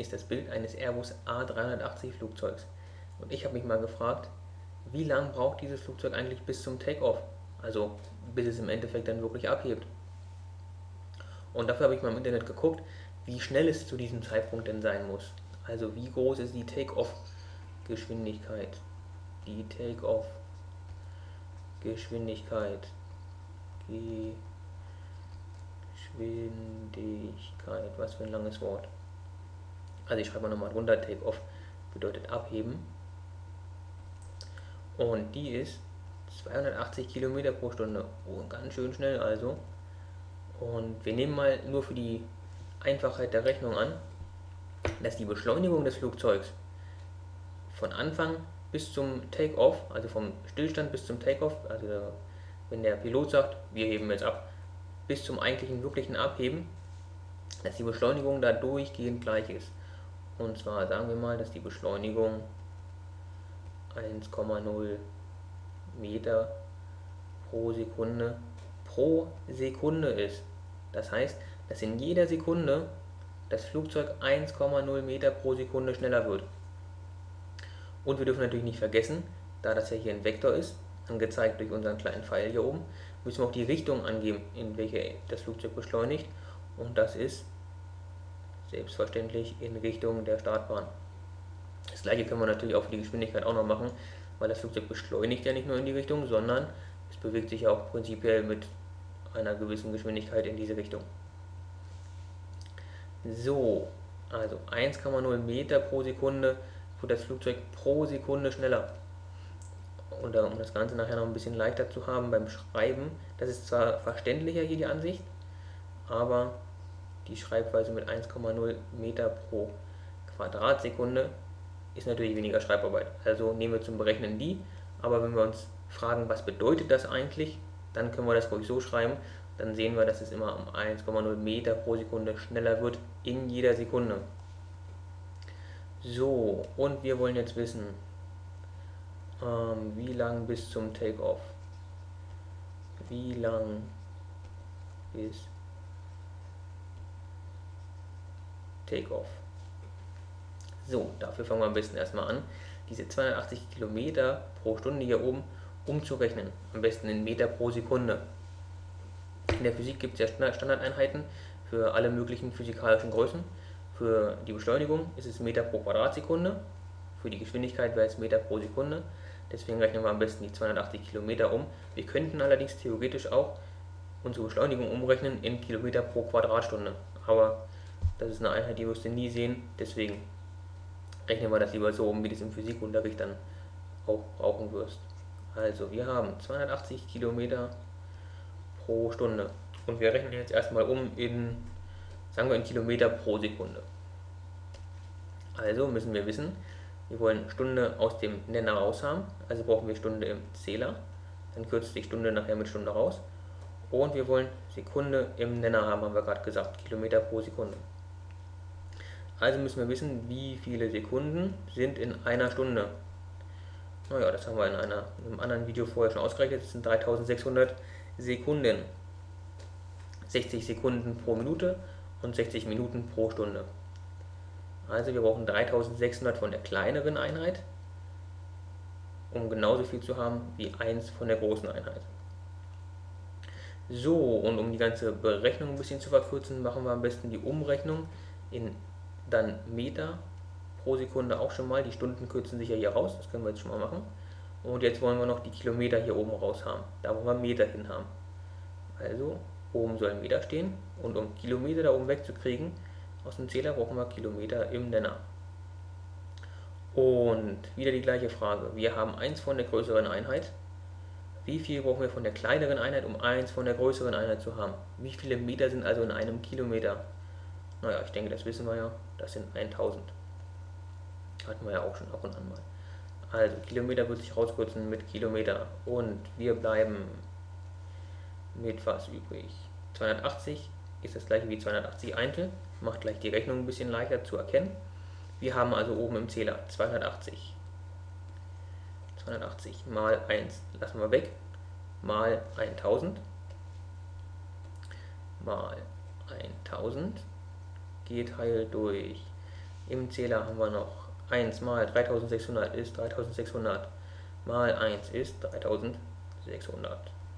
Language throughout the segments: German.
ist das Bild eines Airbus A380 Flugzeugs. Und ich habe mich mal gefragt, wie lange braucht dieses Flugzeug eigentlich bis zum Take-off? Also bis es im Endeffekt dann wirklich abhebt. Und dafür habe ich mal im Internet geguckt, wie schnell es zu diesem Zeitpunkt denn sein muss. Also wie groß ist die Take-off-Geschwindigkeit? Die Take-off-Geschwindigkeit. Geschwindigkeit. Was für ein langes Wort. Also ich schreibe mal nochmal drunter, Take-off bedeutet abheben. Und die ist 280 Kilometer pro Stunde. Oh, ganz schön schnell also. Und wir nehmen mal nur für die Einfachheit der Rechnung an, dass die Beschleunigung des Flugzeugs von Anfang bis zum Take-off, also vom Stillstand bis zum Take-off, also wenn der Pilot sagt, wir heben jetzt ab, bis zum eigentlichen wirklichen Abheben, dass die Beschleunigung da durchgehend gleich ist. Und zwar sagen wir mal, dass die Beschleunigung 1,0 Meter pro Sekunde ist. Das heißt, dass in jeder Sekunde das Flugzeug 1,0 Meter pro Sekunde schneller wird. Und wir dürfen natürlich nicht vergessen, da das ja hier ein Vektor ist, angezeigt durch unseren kleinen Pfeil hier oben, müssen wir auch die Richtung angeben, in welche das Flugzeug beschleunigt. Und das ist selbstverständlich in Richtung der Startbahn. Das gleiche können wir natürlich auch für die Geschwindigkeit auch noch machen, weil das Flugzeug beschleunigt ja nicht nur in die Richtung, sondern es bewegt sich ja auch prinzipiell mit einer gewissen Geschwindigkeit in diese Richtung. So, also 1,0 Meter pro Sekunde wird das Flugzeug pro Sekunde schneller. Und um das Ganze nachher noch ein bisschen leichter zu haben beim Schreiben, das ist zwar verständlicher hier die Ansicht, aber die Schreibweise mit 1,0 Meter pro Quadratsekunde ist natürlich weniger Schreibarbeit. Also nehmen wir zum Berechnen die, aber wenn wir uns fragen, was bedeutet das eigentlich, dann können wir das ruhig so schreiben. Dann sehen wir, dass es immer um 1,0 Meter pro Sekunde schneller wird in jeder Sekunde. So, und wir wollen jetzt wissen, wie lang bis zum Take-off? Wie lang bis Take-off? So, dafür fangen wir am besten erstmal an, diese 280 Kilometer pro Stunde hier oben umzurechnen. Am besten in Meter pro Sekunde. In der Physik gibt es ja Standardeinheiten für alle möglichen physikalischen Größen. Für die Beschleunigung ist es Meter pro Quadratsekunde. Für die Geschwindigkeit wäre es Meter pro Sekunde. Deswegen rechnen wir am besten die 280 Kilometer um. Wir könnten allerdings theoretisch auch unsere Beschleunigung umrechnen in Kilometer pro Quadratstunde. Aber das ist eine Einheit, die wirst du nie sehen. Deswegen rechnen wir das lieber so um, wie du es im Physikunterricht dann auch brauchen wirst. Also wir haben 280 Kilometer pro Stunde. Und wir rechnen jetzt erstmal um in, sagen wir, in Kilometer pro Sekunde. Also müssen wir wissen, wir wollen Stunde aus dem Nenner raus haben, also brauchen wir Stunde im Zähler. Dann kürzt sich Stunde nachher mit Stunde raus. Und wir wollen Sekunde im Nenner haben wir gerade gesagt, Kilometer pro Sekunde. Also müssen wir wissen, wie viele Sekunden sind in einer Stunde. Naja, das haben wir in einem anderen Video vorher schon ausgerechnet, das sind 3600 Sekunden. 60 Sekunden pro Minute und 60 Minuten pro Stunde. Also wir brauchen 3600 von der kleineren Einheit, um genauso viel zu haben wie 1 von der großen Einheit. So, und um die ganze Berechnung ein bisschen zu verkürzen, machen wir am besten die Umrechnung in dann Meter pro Sekunde auch schon mal. Die Stunden kürzen sich ja hier raus, das können wir jetzt schon mal machen. Und jetzt wollen wir noch die Kilometer hier oben raus haben. Da wollen wir Meter hin haben. Also oben soll Meter stehen und um Kilometer da oben wegzukriegen aus dem Zähler brauchen wir Kilometer im Nenner. Und wieder die gleiche Frage. Wir haben 1 von der größeren Einheit. Wie viel brauchen wir von der kleineren Einheit, um 1 von der größeren Einheit zu haben? Wie viele Meter sind also in einem Kilometer? Naja, ich denke, das wissen wir ja. Das sind 1000. Hatten wir ja auch schon ab und an mal. Also Kilometer wird sich rauskürzen mit Kilometer. Und wir bleiben mit was übrig? 280 ist das gleiche wie 280 Eintel. Macht gleich die Rechnung ein bisschen leichter zu erkennen. Wir haben also oben im Zähler 280. 280 mal 1 lassen wir weg, mal 1000, mal 1000 geteilt durch Im Zähler haben wir noch 1 mal 3600 ist 3600 mal 1 ist 3600.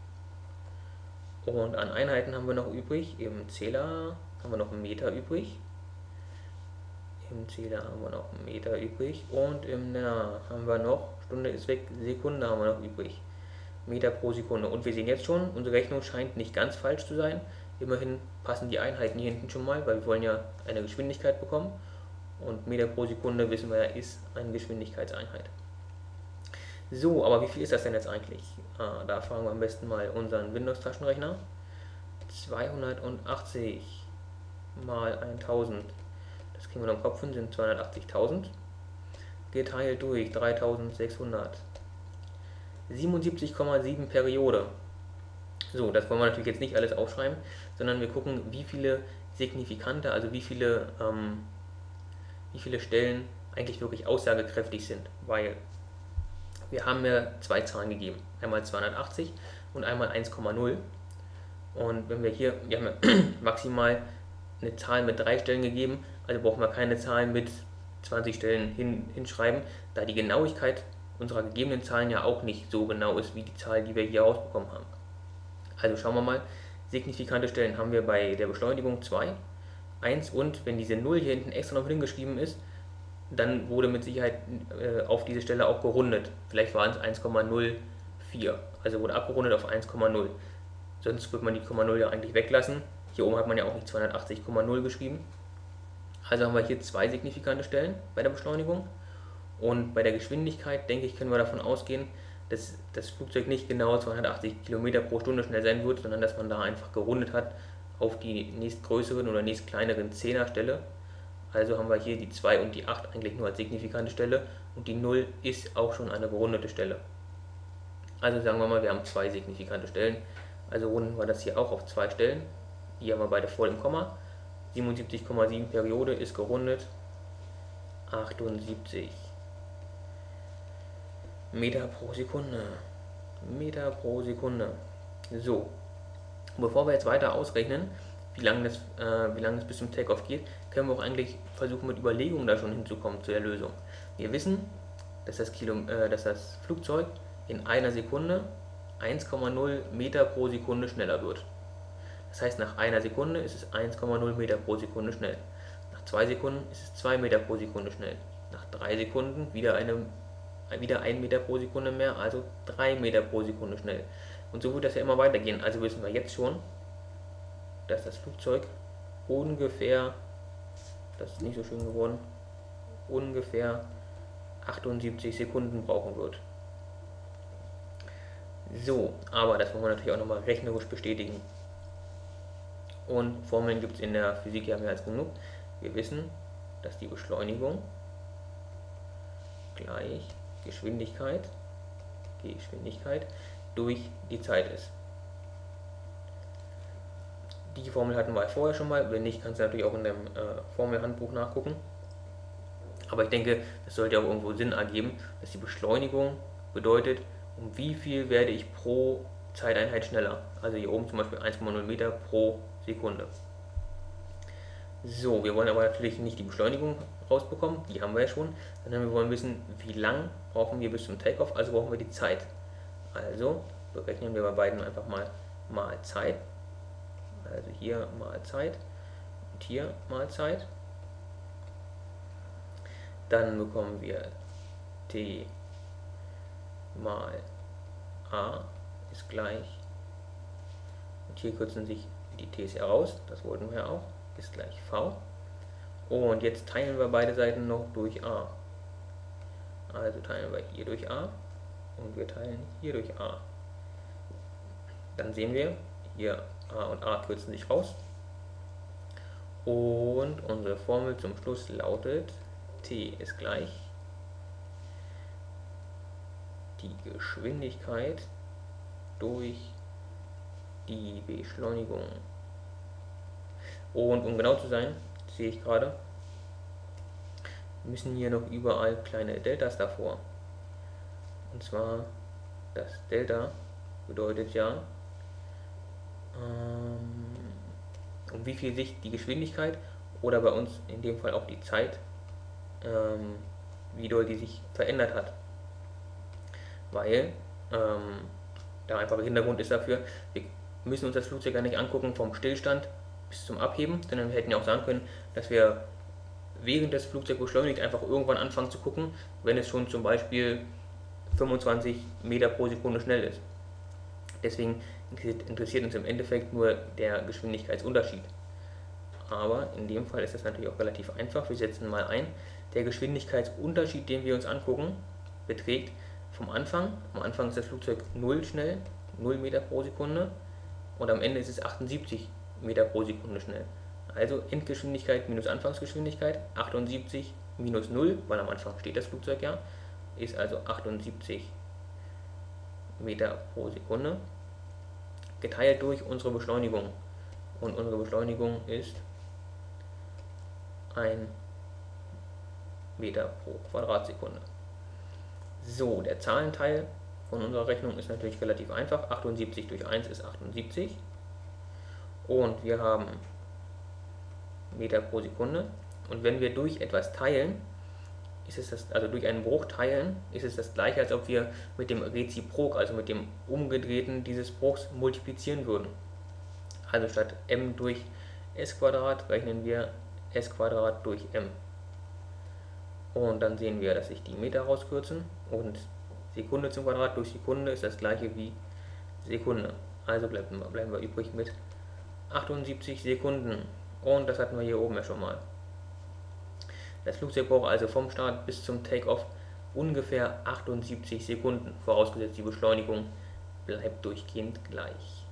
Und an Einheiten haben wir noch übrig. Im Zähler haben wir noch einen Meter übrig. Im Zähler haben wir noch einen Meter übrig. Und im Nenner haben wir noch, Stunde ist weg, Sekunde haben wir noch übrig. Meter pro Sekunde. Und wir sehen jetzt schon, unsere Rechnung scheint nicht ganz falsch zu sein. Immerhin passen die Einheiten hier hinten schon mal, weil wir wollen ja eine Geschwindigkeit bekommen. Und Meter pro Sekunde, wissen wir ja, ist eine Geschwindigkeitseinheit. So, aber wie viel ist das denn jetzt eigentlich? Da fragen wir am besten mal unseren Windows-Taschenrechner. 280 mal 1000, das kriegen wir noch im Kopf hin, sind 280.000. Geteilt durch 3600. 77,7 Periode. So, das wollen wir natürlich jetzt nicht alles aufschreiben, sondern wir gucken, wie viele Signifikante, also wie viele Stellen eigentlich wirklich aussagekräftig sind, weil wir haben ja zwei Zahlen gegeben, einmal 280 und einmal 1,0. Und wenn wir haben ja maximal eine Zahl mit 3 Stellen gegeben, also brauchen wir keine Zahlen mit 20 Stellen hinschreiben, da die Genauigkeit unserer gegebenen Zahlen ja auch nicht so genau ist wie die Zahl, die wir hier rausbekommen haben. Also schauen wir mal, signifikante Stellen haben wir bei der Beschleunigung 2, 1 und wenn diese 0 hier hinten extra noch hingeschrieben ist, dann wurde mit Sicherheit auf diese Stelle auch gerundet. Vielleicht waren es 1,04, also wurde abgerundet auf 1,0. Sonst würde man die 0 ja eigentlich weglassen. Hier oben hat man ja auch nicht 280,0 geschrieben. Also haben wir hier zwei signifikante Stellen bei der Beschleunigung. Und bei der Geschwindigkeit, denke ich, können wir davon ausgehen, dass das Flugzeug nicht genau 280 km pro Stunde schnell sein wird, sondern dass man da einfach gerundet hat auf die nächstgrößeren oder nächstkleineren Zehnerstelle. Also haben wir hier die 2 und die 8 eigentlich nur als signifikante Stelle und die 0 ist auch schon eine gerundete Stelle. Also sagen wir mal, wir haben zwei signifikante Stellen. Also runden wir das hier auch auf zwei Stellen. Die haben wir beide vor dem Komma. 77,7 Periode ist gerundet. 78 Meter pro Sekunde. Meter pro Sekunde. So, bevor wir jetzt weiter ausrechnen, wie lange das bis zum Takeoff geht, können wir auch eigentlich versuchen, mit Überlegungen da schon hinzukommen zu der Lösung. Wir wissen, dass das Flugzeug in einer Sekunde 1,0 Meter pro Sekunde schneller wird. Das heißt, nach einer Sekunde ist es 1,0 Meter pro Sekunde schnell. Nach 2 Sekunden ist es 2 Meter pro Sekunde schnell. Nach 3 Sekunden wieder 1 Meter pro Sekunde mehr, also 3 Meter pro Sekunde schnell. Und so wird das ja immer weitergehen. Also wissen wir jetzt schon, dass das Flugzeug ungefähr, das ist nicht so schön geworden, ungefähr 78 Sekunden brauchen wird. So, aber das wollen wir natürlich auch nochmal rechnerisch bestätigen. Und Formeln gibt es in der Physik ja mehr als genug. Wir wissen, dass die Beschleunigung gleich Geschwindigkeit durch die Zeit ist. Die Formel hatten wir vorher schon mal, wenn nicht, kannst du natürlich auch in dem Formelhandbuch nachgucken. Aber ich denke, das sollte auch irgendwo Sinn ergeben, dass die Beschleunigung bedeutet, um wie viel werde ich pro Zeiteinheit schneller. Also hier oben zum Beispiel 1,0 Meter pro Sekunde. So, wir wollen aber natürlich nicht die Beschleunigung rausbekommen, die haben wir ja schon, sondern wir wollen wissen, wie lang brauchen wir bis zum Takeoff, also brauchen wir die Zeit. Also berechnen wir bei beiden einfach mal Zeit. Also hier mal Zeit und hier mal Zeit. Dann bekommen wir t mal a ist gleich, und hier kürzen sich die t's heraus, das wollten wir ja auch, ist gleich v. Und jetzt teilen wir beide Seiten noch durch a. Also teilen wir hier durch a und wir teilen hier durch a. Dann sehen wir, hier a und a kürzen sich raus. Und unsere Formel zum Schluss lautet, t ist gleich die Geschwindigkeit durch die Beschleunigung. Und um genau zu sein, sehe ich gerade, müssen hier noch überall kleine Deltas davor. Und zwar, das Delta bedeutet ja, um wie viel sich die Geschwindigkeit oder bei uns in dem Fall auch die Zeit wie doll die sich verändert hat. Weil der einfache Hintergrund ist dafür, wir müssen uns das Flugzeug ja nicht angucken vom Stillstand bis zum Abheben, sondern wir hätten ja auch sagen können, dass wir während das Flugzeug beschleunigt einfach irgendwann anfangen zu gucken, wenn es schon zum Beispiel 25 Meter pro Sekunde schnell ist. Deswegen interessiert uns im Endeffekt nur der Geschwindigkeitsunterschied. Aber in dem Fall ist das natürlich auch relativ einfach. Wir setzen mal ein. Der Geschwindigkeitsunterschied, den wir uns angucken, beträgt am Anfang ist das Flugzeug 0 schnell, 0 Meter pro Sekunde und am Ende ist es 78 Meter pro Sekunde schnell. Also Endgeschwindigkeit minus Anfangsgeschwindigkeit, 78 minus 0, weil am Anfang steht das Flugzeug ja, ist also 78 Meter pro Sekunde, geteilt durch unsere Beschleunigung. Und unsere Beschleunigung ist 1 Meter pro Quadratsekunde. So, der Zahlenteil von unserer Rechnung ist natürlich relativ einfach. 78 durch 1 ist 78. Und wir haben Meter pro Sekunde. Und wenn wir durch etwas teilen, also durch einen Bruch teilen, ist es das gleiche, als ob wir mit dem Reziprok, also mit dem Umgedrehten dieses Bruchs multiplizieren würden. Also statt m durch s Quadrat rechnen wir s Quadrat durch m. Und dann sehen wir, dass sich die Meter rauskürzen und Sekunde zum Quadrat durch Sekunde ist das gleiche wie Sekunde. Also bleiben wir übrig mit 78 Sekunden. Und das hatten wir hier oben ja schon mal. Das Flugzeug braucht also vom Start bis zum Take-Off ungefähr 78 Sekunden, vorausgesetzt die Beschleunigung bleibt durchgehend gleich.